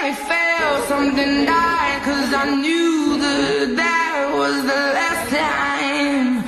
me feel something died, 'cause I knew that that was the last time.